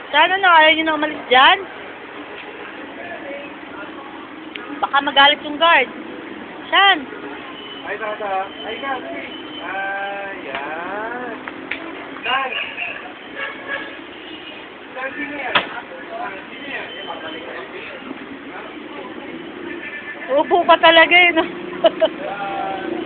Sana no, ayaw nyo na umalis dyan. Baka magalit yung guard. Saan? Ay, tata. Ay, kasi. Ayan. Dan. Dan, sino yan? Sino yan? Upo pa talaga yun.